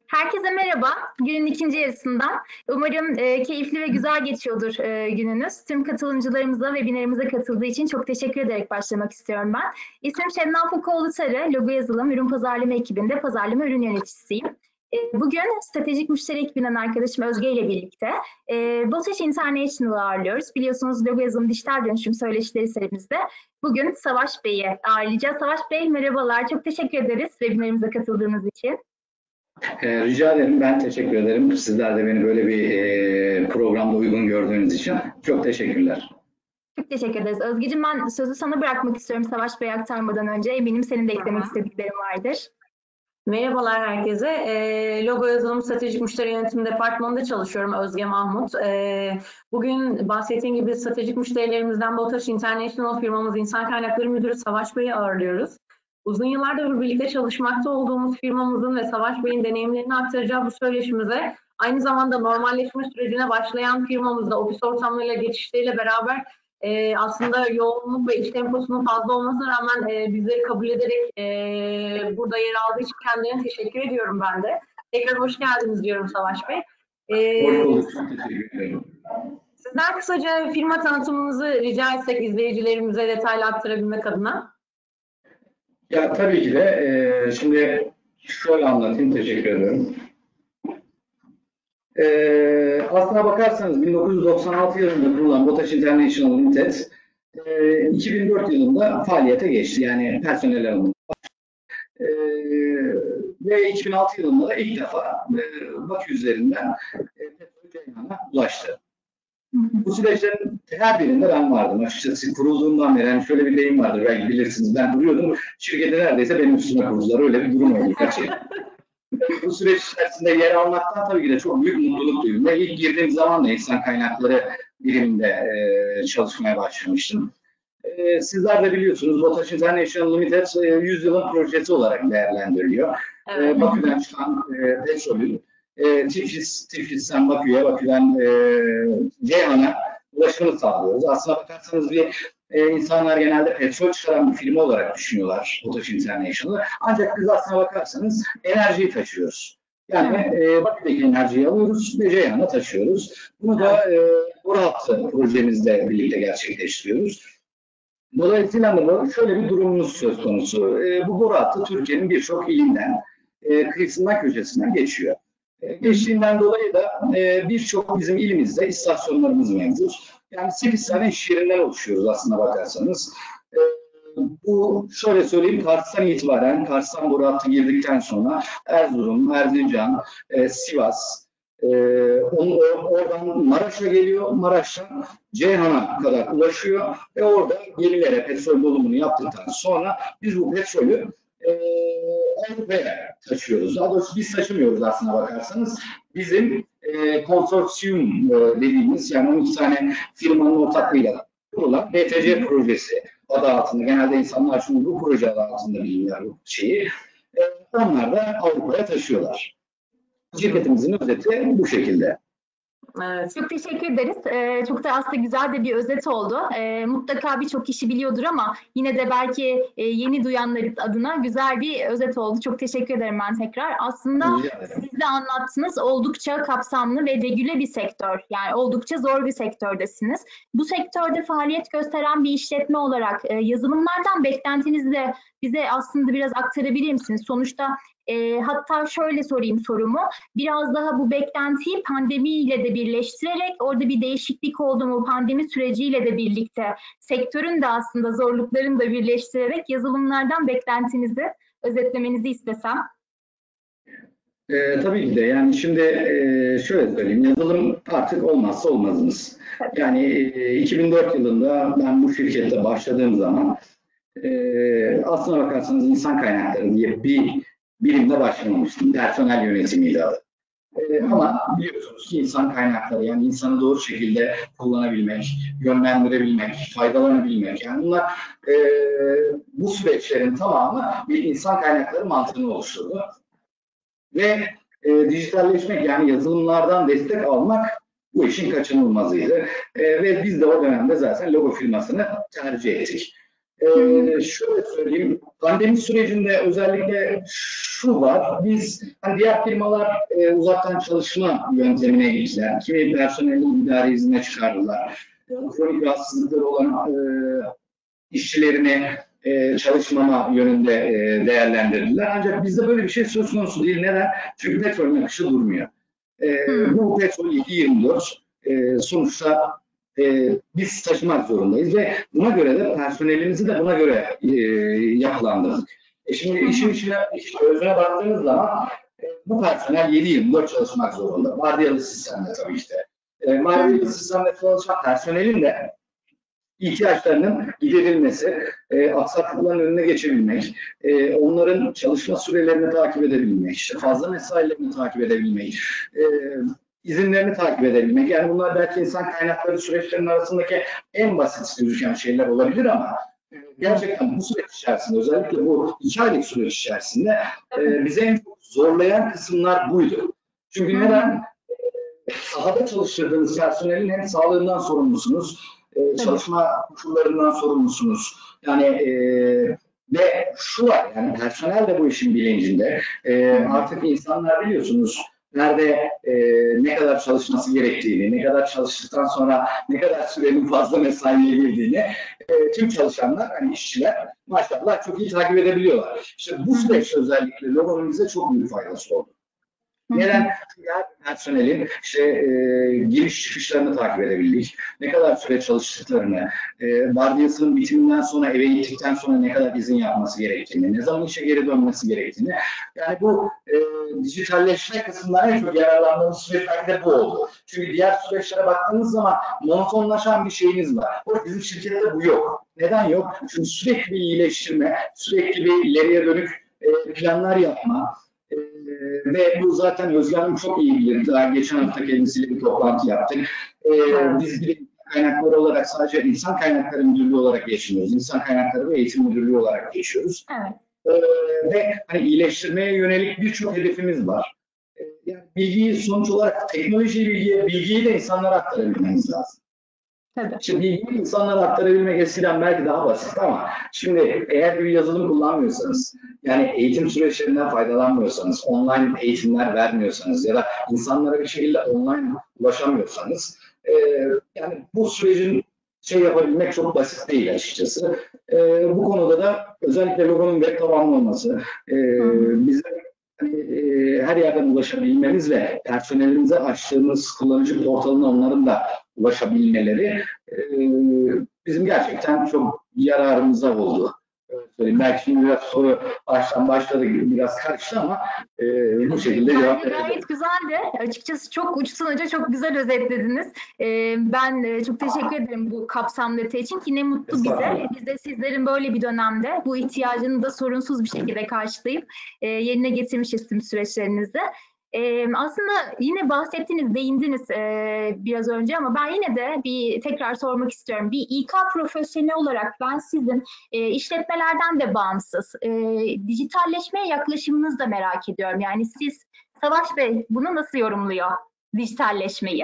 Herkese merhaba. Günün ikinci yarısından. Umarım keyifli ve güzel geçiyordur gününüz. Tüm katılımcılarımıza, webinarımıza katıldığı için çok teşekkür ederek başlamak istiyorum ben. İsmim Şebnem Fokoğlu Sarı, Logo Yazılım Ürün Pazarlama ekibinde pazarlama ürün yöneticisiyim. Bugün stratejik müşteri ekibinden arkadaşım Özge ile birlikte BOTAŞ International'ı ağırlıyoruz. Biliyorsunuz Logo Yazılım Dijital Dönüşüm Söyleşileri serimizde bugün Savaş Bey'i ağırlayacağız. Savaş Bey merhabalar, çok teşekkür ederiz webinarımıza katıldığınız için. Rica ederim. Ben teşekkür ederim. Sizler de beni böyle bir programda uygun gördüğünüz için çok teşekkürler. Çok teşekkür ederiz. Özgeciğim, ben sözü sana bırakmak istiyorum Savaş Bey'e aktarmadan önce. Eminim senin de eklemek istediklerin vardır. Merhabalar herkese. Logo Yazılım Stratejik Müşteri Yönetimi Departmanı'nda çalışıyorum. Özge Mahmut. Bugün bahsettiğim gibi stratejik müşterilerimizden BOTAŞ International firmamız İnsan Kaynakları Müdürü Savaş Bey'i ağırlıyoruz. Uzun yıllardır birlikte çalışmakta olduğumuz firmamızın ve Savaş Bey'in deneyimlerini aktaracağı bu söyleşimize aynı zamanda normalleşme sürecine başlayan firmamızda ofis ortamlarıyla geçişleriyle beraber aslında yoğunluk ve iş temposunun fazla olmasına rağmen bizleri kabul ederek burada yer aldığı için kendilerine teşekkür ediyorum ben de. Tekrar hoş geldiniz diyorum Savaş Bey. Hoş bulduk. Teşekkür ederim. Sizden kısaca firma tanıtımınızı rica etsek izleyicilerimize detaylı aktarabilmek adına. Ya tabii ki de şimdi şöyle anlatayım. Teşekkür ederim. Aslına bakarsanız 1996 yılında kurulan BOTAŞ International Limited 2004 yılında faaliyete geçti. Yani personel alımı. Ve 2006 yılında da ilk defa Bakü üzerinden petrol Ceyhan'a ulaştı. Bu süreçlerin her birinde ben vardım. Açıkçası kurulduğundan beri yani şöyle bir deyim vardır, belki bilirsiniz. Ben duruyordum, şirketi neredeyse benim üstüme kurdular. Öyle bir durum oldu gerçekten. Bu süreç içerisinde yer almaktan tabii ki de çok büyük mutluluk duydum. Ve ilk girdiğim zaman da insan kaynakları biriminde çalışmaya başlamıştım. Sizler de biliyorsunuz BOTAŞ International Limited 100 yılın projesi olarak değerlendiriliyor. Evet. Bakü'den çıkan petrolün Tiflis'ten Bakü'ye, Bakü'den Ceyhan'a ulaşımını sağlıyoruz. Aslına bakarsanız insanlar genelde petrol çıkaran bir firma olarak düşünüyorlar BOTAŞ International'ı. Ancak biz aslına bakarsanız enerjiyi taşıyoruz. Yani Bakü'deki enerjiyi alıyoruz ve Ceyhan'a taşıyoruz. Bunu da boru hattı projemizle birlikte gerçekleştiriyoruz. Dolayısıyla da şöyle bir durumumuz söz konusu. Bu boru hattı Türkiye'nin birçok ilinden, kıyısından köşesinden geçiyor. Geçtiğinden dolayı da birçok bizim ilimizde istasyonlarımız mevcut. Yani 8 tane iş yerinden oluşuyoruz aslına bakarsanız. Bu şöyle söyleyeyim, Kars'tan itibaren, Kars'tan boru hattı girdikten sonra Erzurum, Erzincan, Sivas, oradan Maraş'a geliyor, Maraş'tan Ceyhan'a kadar ulaşıyor ve orada gemilere petrol dolumunu yaptıktan sonra biz bu petrolü Avrupa'ya taşıyoruz. Daha doğrusu biz taşımıyoruz aslına bakarsanız. Bizim konsorsiyum dediğimiz, yani 12 tane firmanın ortaklığıyla kurulan BTC projesi adı altında. Genelde insanlar şimdi bu proje adı altında bilirler bu şeyi. Onlar da Avrupa'ya taşıyorlar. Şirketimizin özeti bu şekilde. Evet. Çok teşekkür ederiz. Çok da aslında güzel de bir özet oldu. Mutlaka birçok kişi biliyordur ama yine de belki yeni duyanlar adına güzel bir özet oldu. Çok teşekkür ederim ben tekrar. Aslında siz de anlattınız, oldukça kapsamlı ve regüle bir sektör. Yani oldukça zor bir sektördesiniz. Bu sektörde faaliyet gösteren bir işletme olarak yazılımlardan beklentinizi de bize aslında biraz aktarabilir misiniz? Sonuçta hatta şöyle sorayım sorumu, biraz daha bu beklentiyi pandemiyle de birleştirerek orada bir değişiklik oldu mu, pandemi süreciyle de birlikte sektörün de aslında zorluklarını da birleştirerek yazılımlardan beklentinizi özetlemenizi istesem. Tabii ki de yani şimdi şöyle söyleyeyim, yazılım artık olmazsa olmazımız. Yani 2004 yılında ben bu şirkette başladığım zaman aslına bakarsanız insan kaynakları diye bir birimde başlamamıştım. Personel yönetimiydi adı. Ama biliyorsunuz ki insan kaynakları, yani insanı doğru şekilde kullanabilmek, yönlendirebilmek, faydalanabilmek, yani bunlar bu süreçlerin tamamı bir insan kaynakları mantığını oluşturdu. Ve dijitalleşmek, yani yazılımlardan destek almak bu işin kaçınılmazıydı. Ve biz de o dönemde zaten logo firmasını tercih ettik. Şöyle söyleyeyim, pandemi sürecinde özellikle şu var, biz hani diğer firmalar uzaktan çalışma yöntemine gittiler. Kimi personelin idari izine çıkardılar. Kronik rahatsızlıkları olan işçilerini çalışmama yönünde değerlendirdiler. Ancak bizde böyle bir şey söz konusu değil. Neden? Çünkü petrolün akışı durmuyor. Bu petrol 2.24 sonuçta biz taşımak zorundayız ve buna göre de personelimizi de buna göre yapılandırdık. Şimdi işin özüne baktığınız zaman bu personel 7/24 çalışmak zorunda. Vardiyalı sistemde tabii işte. Vardiyalı sistemde çalışan personelin de ihtiyaçlarının giderilmesi, aksaklıkların önüne geçebilmek, onların çalışma sürelerini takip edebilmek, işte fazla mesailerini takip edebilmek, izinlerini takip edebilmek. Yani bunlar belki insan kaynakları süreçlerinin arasındaki en basit gözüken şeyler olabilir ama gerçekten bu süreç içerisinde, özellikle bu 2 aylık süreç içerisinde bize en çok zorlayan kısımlar buydu. Çünkü neden? Sahada çalıştırdığınız personelin hem sağlığından sorumlusunuz, çalışma koşullarından sorumlusunuz. Yani ve şu var, yani personel de bu işin bilincinde. Artık insanlar biliyorsunuz nerede ne kadar çalışması gerektiğini, ne kadar çalıştıktan sonra ne kadar sürenin fazla mesaiye girdiğini tüm çalışanlar, hani işçiler maşallah çok iyi takip edebiliyorlar. İşte bu süreçte özellikle Logo'nun bize çok büyük faydası oldu. Neden? Çünkü her personelin işte giriş çıkışlarını takip edebildik. Ne kadar süre çalıştıklarını, vardiyasının bitiminden sonra eve gittikten sonra ne kadar izin yapması gerektiğini, ne zaman işe geri dönmesi gerektiğini. Yani bu dijitalleşme kısmından en çok yararlandığımız süreç belki de bu oldu. Çünkü diğer süreçlere baktığımız zaman monotonlaşan bir şeyiniz var. Bizim şirkette bu yok. Neden yok? Çünkü sürekli bir iyileştirme, sürekli bir ileriye dönük planlar yapma. Ve bu zaten Özge Hanım çok iyi bilir. Daha geçen hafta kendisiyle bir toplantı yaptık. Biz bir kaynakları olarak sadece insan kaynakları müdürlüğü olarak geçmiyoruz. İnsan kaynakları ve eğitim müdürlüğü olarak geçiyoruz. Evet. Ve hani iyileştirmeye yönelik birçok hedefimiz var. Yani bilgiyi sonuç olarak bilgiyi de insanlara aktarabilmemiz lazım. Tabii. Şimdi bilgiyi insanlara aktarabilmek eskiden belki daha basit ama şimdi eğer bir yazılım kullanmıyorsanız, yani eğitim süreçlerinden faydalanmıyorsanız, online eğitimler vermiyorsanız ya da insanlara bir şekilde online ulaşamıyorsanız, yani bu sürecin yapabilmek çok basit değil açıkçası. Bu konuda da özellikle Logo'nun web tabanlı olması, bize her yerden ulaşabilmemiz ve personelimize açtığımız kullanıcı portalına onların da ulaşabilmeleri bizim gerçekten çok yararımıza oldu. Belki şimdi biraz soru baştan başladı, biraz karıştı ama bu şekilde cevap verelim. Gayet güzeldi. Açıkçası çok uçtan uca çok güzel özetlediniz. Ben çok teşekkür ederim bu kapsamlı detay için ki ne mutlu bize. Biz de sizlerin böyle bir dönemde bu ihtiyacını da sorunsuz bir şekilde karşılayıp yerine getirmişiz tüm süreçlerinizde. Aslında yine bahsettiniz, değindiniz biraz önce ama ben yine de bir tekrar sormak istiyorum. Bir İK profesyoneli olarak ben sizin işletmelerden de bağımsız dijitalleşmeye yaklaşımınızı da merak ediyorum. Yani siz, Savaş Bey, bunu nasıl yorumluyor, dijitalleşmeyi?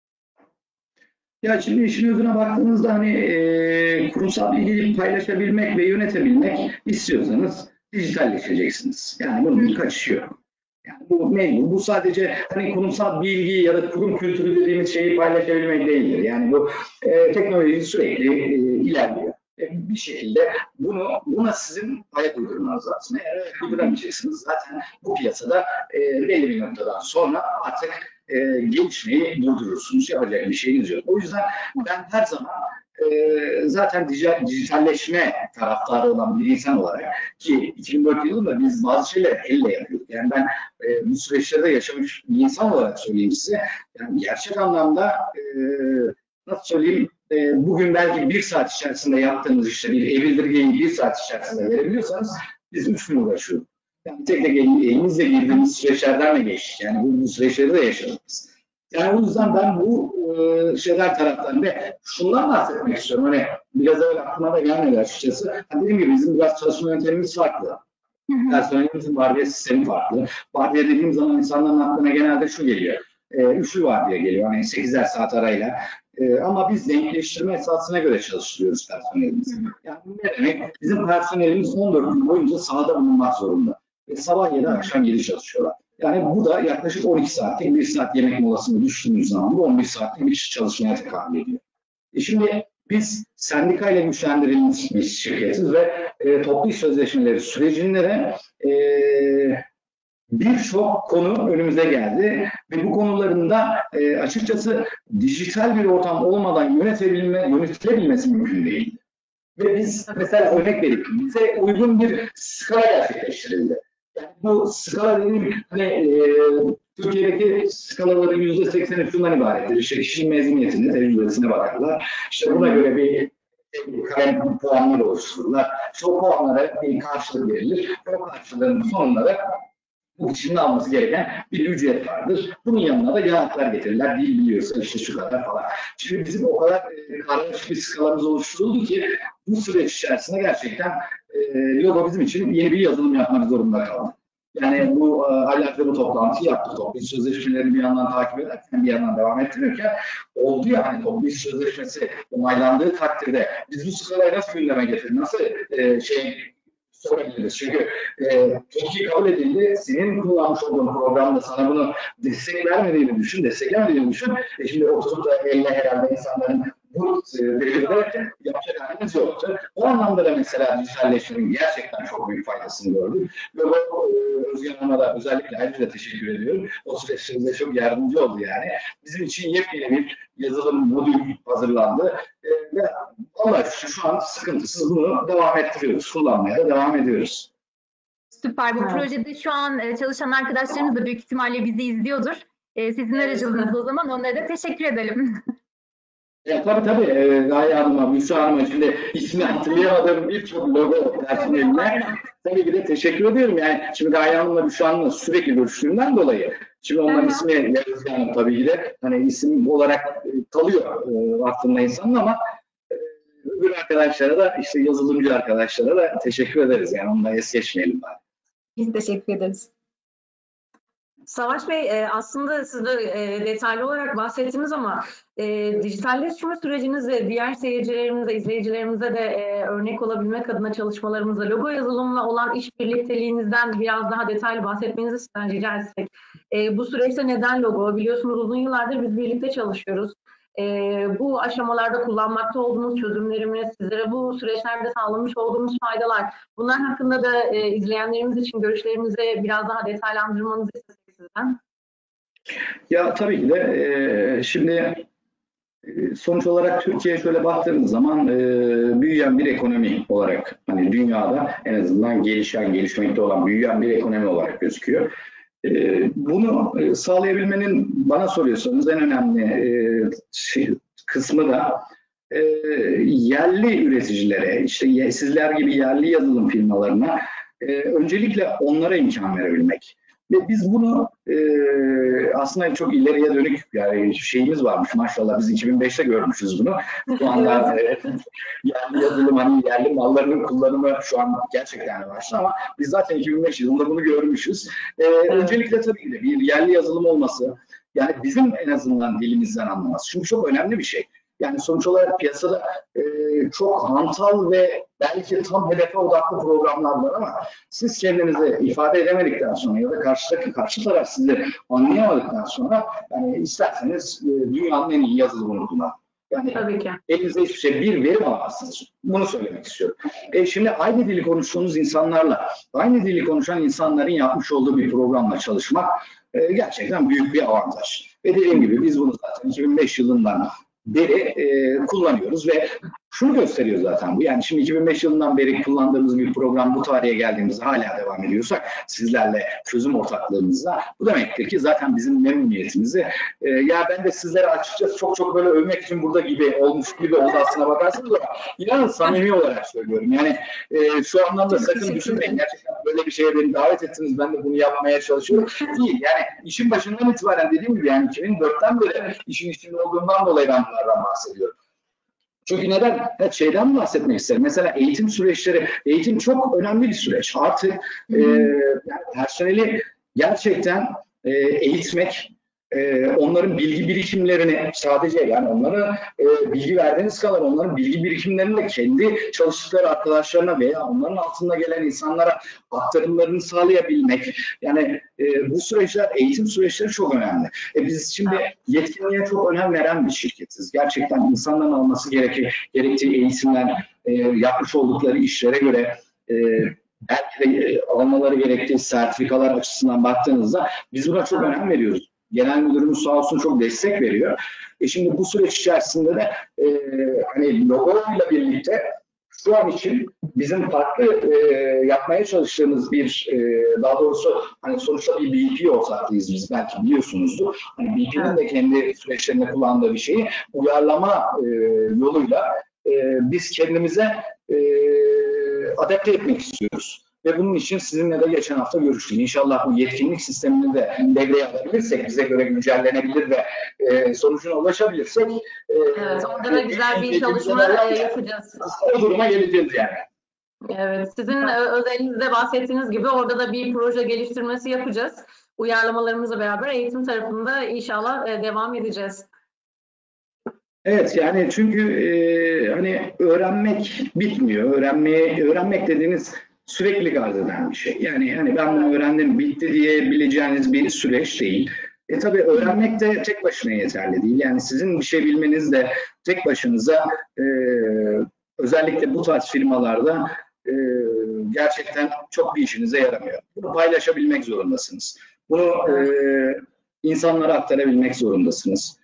Ya şimdi işin özüne baktığınızda hani kurumsal bilgiyi paylaşabilmek ve yönetebilmek istiyorsanız dijitalleşeceksiniz. Yani bunun kaçışı yok. Yani bu mecbur. Bu sadece hani kurumsal bilgi ya da kurum kültürü dediğimiz şeyi paylaşabilmek değildir. Yani bu teknoloji sürekli ilerliyor. Bir şekilde buna sizin ayak uydurmanız lazım. Eğer ayak uyduramayacaksınız zaten bu piyasada belli bir noktadan sonra artık gelişmeyi durdurursunuz. Yapacak bir şeyiniz yok. O yüzden ben her zaman zaten dijitalleşme taraftarı olan bir insan olarak ki 2004 yılında biz bazı şeyleri elle yapıyorduk. Yani ben bu süreçlerde yaşamış bir insan olarak söyleyeyim size. Yani gerçek anlamda nasıl söyleyeyim, bugün belki 1 saat içerisinde yaptığımız işte bir e-bildirgeyi 1 saat içerisinde verebiliyorsanız biz 3 gün uğraşıyoruz. Yani tek elimizle girdiğimiz süreçlerden de geçtik. Yani bu süreçleri de yaşadık biz. Yani o yüzden ben bu şeyler taraftan ve şundan bahsetmek istiyorum. Hani biraz evvel aklıma da gelmedi açıkçası. Hani dediğim gibi bizim biraz çalışma yöntemimiz farklı. Personelimizin vardiya sistemi farklı. Vardiya dediğim zaman insanların aklına genelde şu geliyor. Üçlü vardiya geliyor. Hani 8'er saat arayla Ama biz denkleştirme esasına göre çalıştırıyoruz personelimizi. Yani ne demek? Bizim personelimiz 14 gün boyunca sahada bulunmak zorunda. Ve sabah 7 akşam 7 çalışıyorlar. Yani bu da yaklaşık 12 saatlik 1 saat yemek molasını düştüğümüz zaman bu 11 saatlik bir çalışmaya tekabül ediyor. Şimdi biz sendikayla güçlendirilmiş bir şirketiz ve toplu iş sözleşmeleri sürecinde de birçok konu önümüze geldi ve bu konuların da açıkçası dijital bir ortam olmadan yönetilebilmesi mümkün değildi. Ve biz mesela örnek verip bize uygun bir skala gerçekleştirildi. Yani bu skala dediğim Türkiye'deki skalaların %80'i şundan ibarettir. İşte kişinin mezuniyetine, tecrübesine bakarlar. İşte buna göre bir kalem puanları oluştururlar. İşte o puanlara bir karşılık verilir. O karşılığın sonunda da bu kişinin alması gereken bir ücret vardır. Bunun yanına da yanıtlar getirirler. Dil biliyorsa işte şu kadar falan. Şimdi bizim o kadar karmaşık bir skalamız oluşturuldu ki bu süreç içerisinde gerçekten Logo bizim için yeni bir yazılım yapmak zorunda kaldı. Yani bu aylarca bu toplantıyı yaptık. Toplu iş sözleşmelerini bir yandan takip ederken bir yandan devam ettirirken oldu ya hani toplu iş sözleşmesi onaylandığı takdirde biz bu skalayı nasıl gündeme getirdik? Nasıl sorabiliriz. Çünkü çok iyi kabul edildi. Senin kullanmış olduğun programda sana bunu desteklemediğini düşün. Şimdi oturup da elle herhalde insanların bu devirde yapacak halimiz yoktu. O anlamda da mesela dijitalleşmenin gerçekten çok büyük faydasını gördük. Ve bu Özgen Hanım'a da özellikle ayrıca teşekkür ediyorum. O süreçte çok yardımcı oldu yani. Bizim için yepyeni bir yazılım modül hazırlandı. Ve vallahi şu an sıkıntısız bunu devam ettiriyoruz. Kullanmaya da devam ediyoruz. Süper. Bu projede şu an çalışan arkadaşlarımız da büyük ihtimalle bizi izliyordur. Sizin aracılığınızla o zaman onlara da teşekkür edelim. Tabii. Gaye Hanım'a, Büşra Hanım'a şimdi ismini hatırlayamadığım birçok logo personeline tabii ki de teşekkür ediyorum. Yani şimdi Gaye Hanım'la Büşra Hanım'la sürekli görüştüğümden dolayı şimdi onların ismi Yavuz Hanım tabii ki de hani isim olarak kalıyor aklımda insanın ama öbür arkadaşlara da işte yazılımcı arkadaşlara da teşekkür ederiz. Yani onu da es geçmeyelim bari. Biz teşekkür ederiz. Savaş Bey, aslında siz de detaylı olarak bahsettiniz ama dijitalleşme süreciniz ve diğer seyircilerimize, izleyicilerimize de örnek olabilmek adına çalışmalarımızda logo yazılımla olan iş birlikteliğinizden biraz daha detaylı bahsetmenizi sizden rica etsek. Bu süreçte neden logo? Biliyorsunuz uzun yıllardır biz birlikte çalışıyoruz. Bu aşamalarda kullanmakta olduğumuz çözümlerimiz, sizlere bu süreçlerde sağlamış olduğumuz faydalar, bunlar hakkında da izleyenlerimiz için görüşlerimizi biraz daha detaylandırmanızı istesek sizden. Ya tabii ki de şimdi sonuç olarak Türkiye şöyle baktığımız zaman büyüyen bir ekonomi olarak hani dünyada en azından gelişmekte olan büyüyen bir ekonomi olarak gözüküyor. Bunu sağlayabilmenin bana soruyorsanız en önemli kısmı da yerli üreticilere, işte sizler gibi yerli yazılım firmalarına öncelikle onlara imkan verebilmek. Ve biz bunu aslında çok ileriye dönük yani şeyimiz varmış maşallah biz 2005'te görmüşüz bunu. Şu anda yerli yazılım hani yerli mallarının kullanımı şu an gerçekten başladı ama biz zaten 2005 yılında bunu görmüşüz. Öncelikle tabii ki de bir yerli yazılım olması yani bizim en azından dilimizden anlaması. Çünkü çok önemli bir şey. Yani sonuç olarak piyasada çok hantal ve belki tam hedefe odaklı programlar var ama siz kendinizi ifade edemedikten sonra ya da karşı taraf sizi anlayamadıktan sonra yani isterseniz dünyanın en iyi yazılımını kullanın. Yani tabii ki. Elinizde hiçbir şey, bir verim alamazsınız. Bunu söylemek istiyorum. Şimdi aynı dili konuştuğunuz insanlarla, aynı dili konuşan insanların yapmış olduğu bir programla çalışmak gerçekten büyük bir avantaj. Ve dediğim gibi biz bunu zaten 2005 yılından beri kullanıyoruz ve şunu gösteriyor zaten bu. Yani şimdi 2005 yılından beri kullandığımız bir program bu tarihe geldiğimizde hala devam ediyorsak sizlerle çözüm ortaklığımızda bu demektir ki zaten bizim memnuniyetimizi ya ben de sizlere açıkçası çok böyle övmek için burada gibi olmuş gibi oldu aslına bakarsanız ama inanın samimi olarak söylüyorum. Yani şu anlamda sakın düşünmeyin. Gerçekten böyle bir şeye beni davet ettiniz. Ben de bunu yapmaya çalışıyorum. Değil. Yani işin başından itibaren dediğim gibi yani 2004'ten beri işin içinde olduğundan dolayı ben bunlardan bahsediyorum. Çünkü neden? Şeyden bahsetmek isterim. Mesela eğitim süreçleri, eğitim çok önemli bir süreç. Artık yani personeli gerçekten eğitmek onların bilgi birikimlerini sadece yani onlara bilgi verdiğiniz kadar onların bilgi birikimlerini de kendi çalıştıkları arkadaşlarına veya onların altında gelen insanlara aktarımlarını sağlayabilmek. Yani bu süreçler, eğitim süreçleri çok önemli. Biz şimdi yetkinliğe çok önem veren bir şirketiz. Gerçekten insanların alması gerektiği eğitimler, yapmış oldukları işlere göre belki de almaları gerektiği sertifikalar açısından baktığınızda biz buna çok önem veriyoruz. Genel müdürümüz sağ olsun çok destek veriyor. Şimdi bu süreç içerisinde de hani logoyla birlikte şu an için bizim farklı yapmaya çalıştığımız bir daha doğrusu hani sonuçta bir BP ortaklıyız biz belki biliyorsunuzdur. Hani BP'nin de kendi süreçlerinde kullandığı bir şeyi uyarlama yoluyla biz kendimize adapte etmek istiyoruz. Ve bunun için sizinle de geçen hafta görüştük. İnşallah bu yetkinlik sistemini de devreye alabilirsek, bize göre güncellenebilir ve sonucuna ulaşabilirsek evet, orada da güzel bir çalışma yapacağız. O duruma geleceğiz yani. Evet, sizin özelinizde bahsettiğiniz gibi orada da bir proje geliştirmesi yapacağız. Uyarlamalarımızla beraber eğitim tarafında inşallah devam edeceğiz. Evet yani çünkü hani öğrenmek bitmiyor. Öğrenmek dediğiniz sürekli arz eden bir şey. Yani hani ben bunu öğrendim bitti diyebileceğiniz bir süreç değil. Tabii öğrenmek de tek başına yeterli değil. Yani sizin bir şey bilmeniz de tek başınıza özellikle bu tarz firmalarda gerçekten çok bir işinize yaramıyor. Bunu paylaşabilmek zorundasınız. Bunu insanlara aktarabilmek zorundasınız.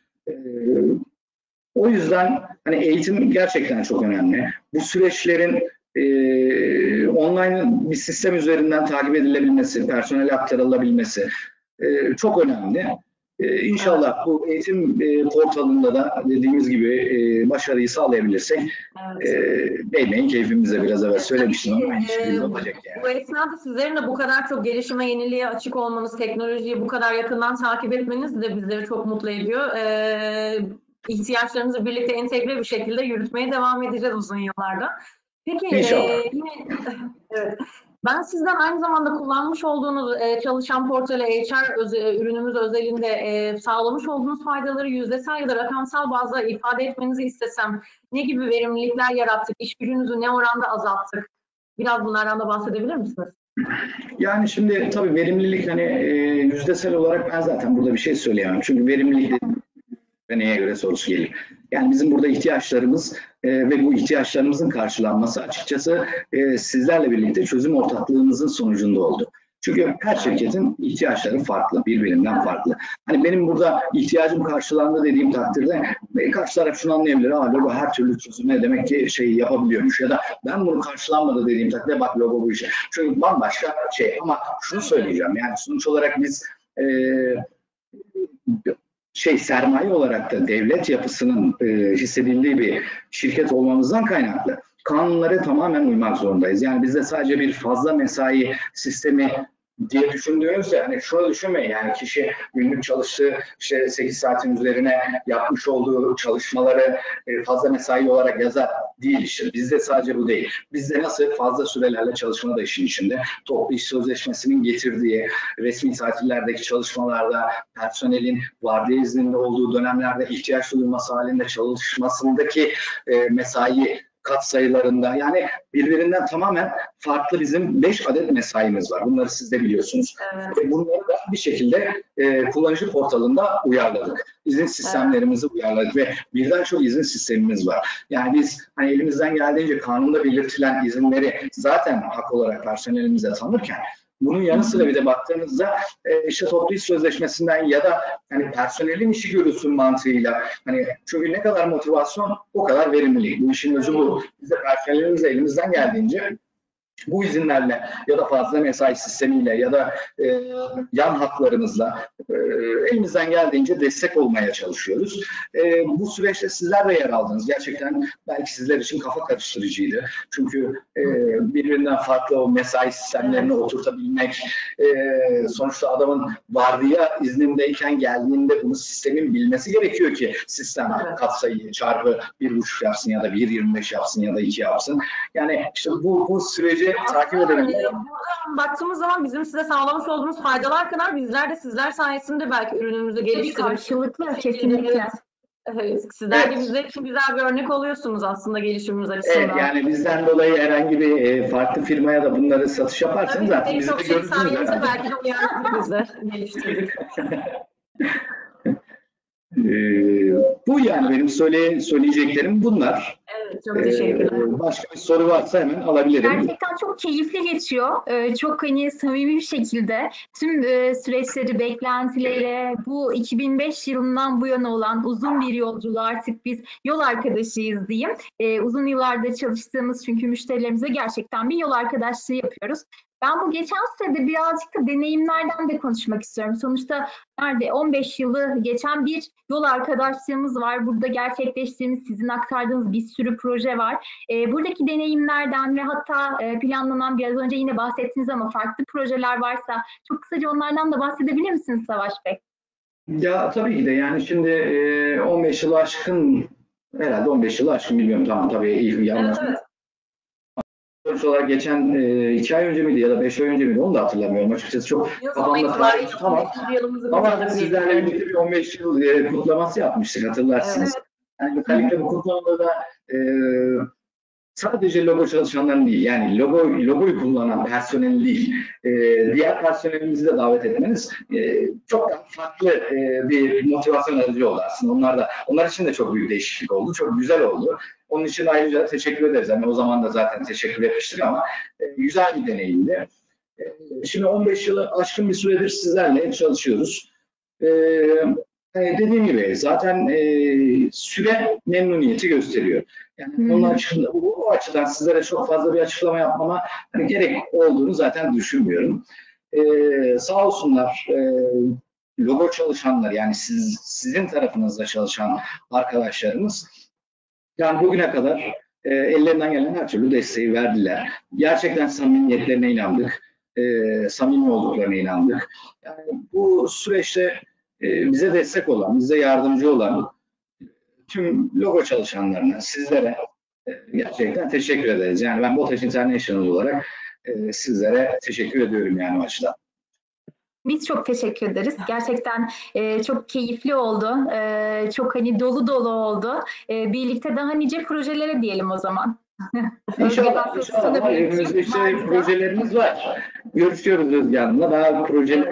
O yüzden hani eğitim gerçekten çok önemli. Bu süreçlerin online bir sistem üzerinden takip edilebilmesi, personele aktarılabilmesi çok önemli. İnşallah bu eğitim portalında da dediğimiz gibi başarıyı sağlayabilirsek değmeyin keyfimize biraz evvel söylemiştim ama hiçbir olacak yani. Bu esnada sizlerin de bu kadar çok gelişime, yeniliğe açık olmanız, teknolojiyi bu kadar yakından takip etmeniz de bizleri çok mutlu ediyor. İhtiyaçlarımızı birlikte entegre bir şekilde yürütmeye devam edeceğiz uzun yıllarda. Peki yine evet. Ben sizden aynı zamanda kullanmış olduğunuz çalışan portalı HR ürünümüz özelinde sağlamış olduğunuz faydaları yüzdesel ya da rakamsal bazda ifade etmenizi istesem ne gibi verimlilikler yarattık, iş gücünüzü ne oranda azalttık? Biraz bunlardan da bahsedebilir misiniz? Yani şimdi tabii verimlilik hani yüzdesel olarak ben zaten burada bir şey söyleyemem. Çünkü verimlilik ve neye göre sorusu gelir. Yani bizim burada ihtiyaçlarımız ve bu ihtiyaçlarımızın karşılanması açıkçası sizlerle birlikte çözüm ortaklığımızın sonucunda oldu. Çünkü her şirketin ihtiyaçları farklı, birbirinden farklı. Hani benim burada ihtiyacım karşılandı dediğim takdirde karşı taraf şunu anlayabilir. Logo her türlü çözüme demek ki şey yapabiliyormuş ya da ben bunu karşılanmadı dediğim takdirde bak logo bu işe. Çünkü bambaşka şey ama şunu söyleyeceğim yani sonuç olarak biz sermaye olarak da devlet yapısının hissedildiği bir şirket olmamızdan kaynaklı kanunlara tamamen uymak zorundayız. Yani bizde sadece bir fazla mesai sistemi diye düşündüğünüzde hani şunu düşünmeyin yani kişi günlük çalıştığı işte 8 saatin üzerine yapmış olduğu çalışmaları fazla mesai olarak yazar değil işte. Bizde sadece bu değil. Bizde nasıl fazla sürelerle çalışma da işin içinde. Toplu iş sözleşmesinin getirdiği resmi tatillerdeki çalışmalarda personelin vardiya izninde olduğu dönemlerde ihtiyaç duyulması halinde çalışmasındaki mesai katsayılarında yani birbirinden tamamen farklı bizim 5 adet mesaimiz var. Bunları siz de biliyorsunuz. Evet. Bunları da bir şekilde kullanıcı portalında uyarladık. İzin sistemlerimizi uyarladık ve birden çok izin sistemimiz var. Yani biz hani elimizden geldiğince kanunda belirtilen izinleri zaten hak olarak personelimize tanırken bunun yanı sıra bir de baktığınızda işte toplu iş sözleşmesinden ya da hani personelin işi görülsün mantığıyla hani çünkü ne kadar motivasyon o kadar verimlilik. Bu işin özü bu. Biz de personelimize elimizden geldiğince bu izinlerle ya da fazla mesai sistemiyle ya da yan haklarımızla elimizden geldiğince destek olmaya çalışıyoruz. Bu süreçte sizler de yer aldınız. Gerçekten belki sizler için kafa karıştırıcıydı. Çünkü birbirinden farklı o mesai sistemlerini oturtabilmek, sonuçta adamın vardiya iznindeyken geldiğinde bunu sistemin bilmesi gerekiyor ki sistem katsayıyı çarpı 1,5 yapsın ya da 1,25 yapsın ya da 2 yapsın. Yani işte bu süreci bizi takip edebilirler. Buradan baktığımız zaman bizim size sağlamış olduğumuz faydalar kadar bizler de sizler sayesinde belki ürünümüzü Tabii geliştirip karşılıklı, kesinlikle. evet, sizler de Evet. bizler için güzel bir örnek oluyorsunuz aslında gelişimimiz açısından. Evet, yani bizden dolayı herhangi bir farklı firmaya da bunları satış yaparsanız Tabii zaten en bizi çok de şey görürsünüz sayenizde herhalde. belki de uyardık biz de geliştirdik. Bu yani benim söyleyeceklerim bunlar. Evet, çok teşekkürler. Başka bir soru varsa hemen alabilirim. Gerçekten çok keyifli geçiyor. Çok hani samimi bir şekilde tüm süreçleri, beklentileri, bu 2005 yılından bu yana olan uzun bir yolculuğu artık biz yol arkadaşıyız diyeyim. Uzun yıllarda çalıştığımız çünkü müşterilerimize gerçekten bir yol arkadaşlığı yapıyoruz. Ben bu geçen sürede birazcık da deneyimlerden de konuşmak istiyorum. Sonuçta nerede 15 yılı geçen bir yol arkadaşlığımız var. Burada gerçekleştiğimiz, sizin aktardığınız bir sürü proje var. Buradaki deneyimlerden ve hatta planlanan biraz önce yine bahsettiniz ama farklı projeler varsa çok kısaca onlardan da bahsedebilir misiniz Savaş Bey? Ya tabii ki de yani şimdi 15 yılı aşkın herhalde 15 yılı aşkın bilmiyorum tamam tabii iyi yanlış. Evet. Sonuç olarak geçen 2 ay önce miydi ya da 5 ay önce miydi onu da hatırlamıyorum açıkçası çok Yıl sonu kafamda itibariyle tarih tutamam. 15. yılımızı Ama kutladık. sizlerle birlikte bir 15 yıl kutlaması yapmıştık hatırlarsınız. Evet. Yani özellikle bu kutlamada da sadece logo çalışanların değil, yani logoyu kullanan personel değil, diğer personelimizi de davet etmeniz çok daha farklı bir motivasyon aracı oldu aslında. Onlar için de çok büyük değişiklik oldu, çok güzel oldu. Onun için ayrıca teşekkür ederiz. Yani o zaman da zaten teşekkür etmiştik ama güzel bir deneyimdi. Şimdi 15 yılı aşkın bir süredir sizlerle çalışıyoruz. Dediğim gibi zaten süre memnuniyeti gösteriyor. Yani onun açısından, o açıdan sizlere çok fazla bir açıklama yapmama gerek olduğunu zaten düşünmüyorum. Sağ olsunlar logo çalışanlar yani sizin tarafınızda çalışan arkadaşlarımız yani bugüne kadar ellerinden gelen her türlü desteği verdiler. Gerçekten samimiyetlerine inandık. Samimi olduklarına inandık. Yani bu süreçte bize destek olan, bize yardımcı olan tüm logo çalışanlarına, sizlere gerçekten teşekkür ederiz. Yani ben BOTAŞ International olarak sizlere teşekkür ediyorum yani o açıdan. Biz çok teşekkür ederiz. Gerçekten çok keyifli oldu. Çok hani dolu dolu oldu. Birlikte daha nice projelere diyelim o zaman. İnşallah. Önümüzde işte projelerimiz var. Görüşüyoruz Özge Hanım'la. Daha projeler.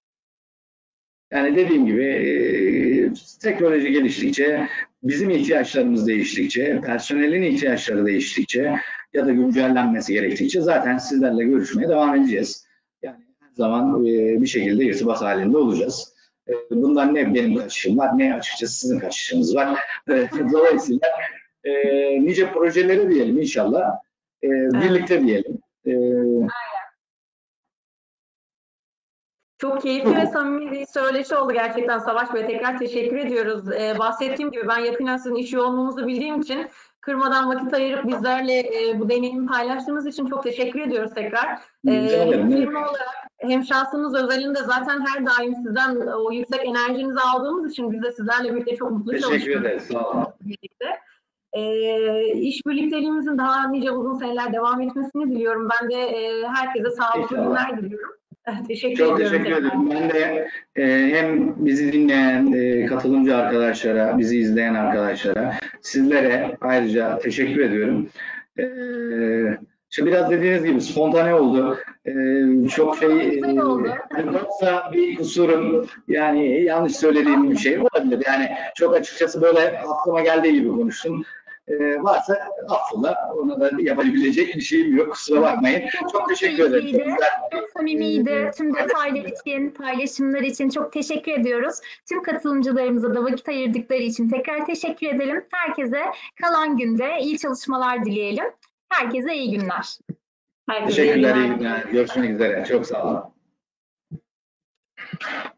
Yani dediğim gibi teknoloji geliştikçe, bizim ihtiyaçlarımız değiştikçe, personelin ihtiyaçları değiştikçe ya da güncellenmesi gerektikçe zaten sizlerle görüşmeye devam edeceğiz. Yani her zaman bir şekilde irtibat halinde olacağız. Bundan ne benim kaçışım var ne açıkçası sizin kaçışınız var. Dolayısıyla nice projelere diyelim inşallah. Birlikte diyelim. Çok keyifli ve samimi bir söyleşi oldu gerçekten Savaş Bey. Tekrar teşekkür ediyoruz. Bahsettiğim gibi ben yakinen sizin iş yoğunluğunuzu bildiğim için kırmadan vakit ayırıp bizlerle bu deneyimi paylaştığınız için çok teşekkür ediyoruz tekrar. Firma olarak hem şahsınız özelinde zaten her daim sizden o yüksek enerjinizi aldığımız için biz de sizlerle birlikte çok mutlu çalışıyoruz. Teşekkür ederiz. Sağ olun. İş birlikteliğimizin daha nice uzun seneler devam etmesini diliyorum. Ben de herkese sağlıklı günler diliyorum. Çok teşekkür ederim. Ben de hem bizi dinleyen katılımcı arkadaşlara, bizi izleyen arkadaşlara, sizlere ayrıca teşekkür ediyorum. İşte biraz dediğiniz gibi spontane oldu. Çok yoksa bir kusurum, yani yanlış söylediğim bir şey olabilir. Yani çok açıkçası böyle aklıma geldiği gibi konuştum. Varsa affola, ona da yapabilecek bir şeyim yok. Kusura bakmayın. Çok teşekkür ederim. Çok samimiydi. Tüm detaylar için, paylaşımlar için çok teşekkür ediyoruz. Tüm katılımcılarımıza da vakit ayırdıkları için tekrar teşekkür edelim. Herkese kalan günde iyi çalışmalar dileyelim. Herkese iyi günler. Teşekkürler, iyi günler. Görüşmek üzere. Çok sağ olun.